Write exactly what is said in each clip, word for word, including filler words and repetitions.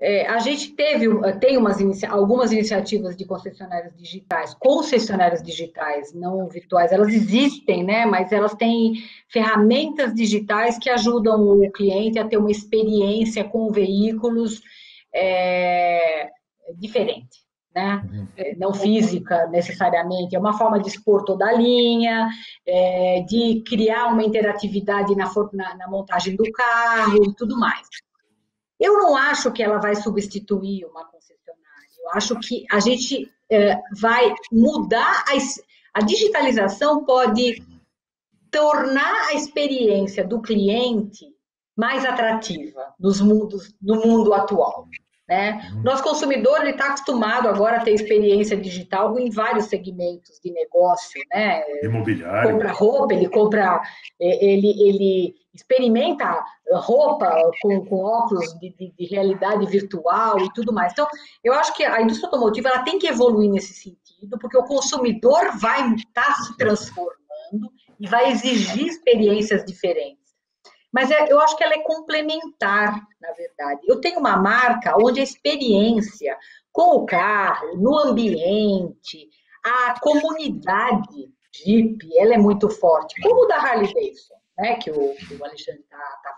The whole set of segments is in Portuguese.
É, a gente teve, tem umas inicia, algumas iniciativas de concessionárias digitais, concessionárias digitais, não virtuais, elas existem, né? Mas elas têm ferramentas digitais que ajudam o cliente a ter uma experiência com veículos é, diferente, né? Não física necessariamente, é uma forma de expor toda a linha, é, de criar uma interatividade na, na, na montagem do carro e tudo mais. Eu não acho que ela vai substituir uma concessionária. Eu acho que a gente é, vai mudar, a, a digitalização pode tornar a experiência do cliente mais atrativa nos mundos, no mundo atual. Né? O nosso consumidor está acostumado agora a ter experiência digital em vários segmentos de negócio. Né? Imobiliário. Compra roupa, ele compra, ele, ele experimenta roupa com, com óculos de, de, de realidade virtual e tudo mais. Então, eu acho que a indústria automotiva ela tem que evoluir nesse sentido, porque o consumidor vai estar se transformando e vai exigir experiências diferentes. Mas é, eu acho que ela é complementar, na verdade. Eu tenho uma marca onde a experiência com o carro, no ambiente, a comunidade Jeep, ela é muito forte, como o da Harley Davidson, né, que o, que o Alexandre está, tá,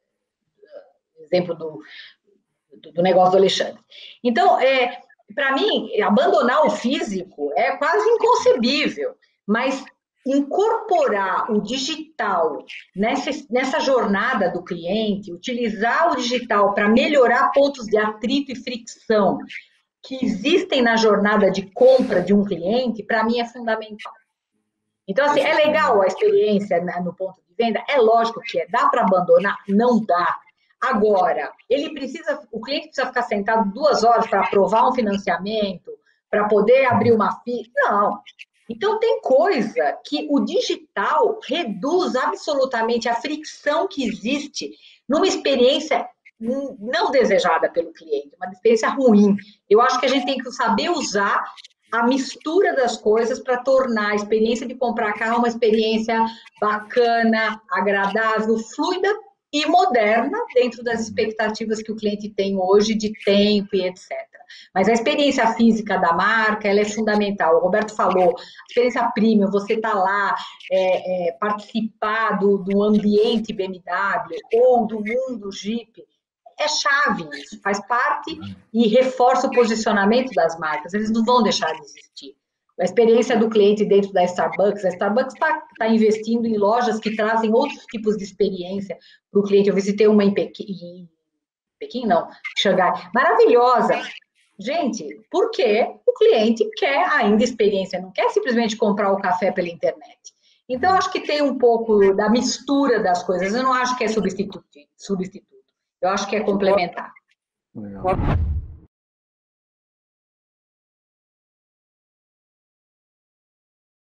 exemplo do, do, do negócio do Alexandre. Então, é, para mim, abandonar o físico é quase inconcebível, mas incorporar o digital nessa, nessa jornada do cliente, utilizar o digital para melhorar pontos de atrito e fricção que existem na jornada de compra de um cliente, para mim é fundamental. Então, assim, é legal a experiência no ponto de venda? É lógico que é. Dá para abandonar? Não dá. Agora, ele precisa, o cliente precisa ficar sentado duas horas para aprovar um financiamento, para poder abrir uma ficha? Não. Então, tem coisa que o digital reduz absolutamente a fricção que existe numa experiência não desejada pelo cliente, uma experiência ruim. Eu acho que a gente tem que saber usar a mistura das coisas para tornar a experiência de comprar carro uma experiência bacana, agradável, fluida e moderna dentro das expectativas que o cliente tem hoje de tempo e etcétera. Mas a experiência física da marca, ela é fundamental. O Roberto falou, a experiência premium, você está lá, é, é, participar do, do ambiente B M W ou do mundo Jeep, é chave isso, faz parte e reforça o posicionamento das marcas, eles não vão deixar de existir. A experiência do cliente dentro da Starbucks, a Starbucks está tá investindo em lojas que trazem outros tipos de experiência para o cliente. Eu visitei uma em Pequim, em Pequim não, Xangai, maravilhosa. Gente, porque o cliente quer ainda experiência, não quer simplesmente comprar o café pela internet. Então, acho que tem um pouco da mistura das coisas, eu não acho que é substituto, substituto. Eu acho que é complementar. Legal.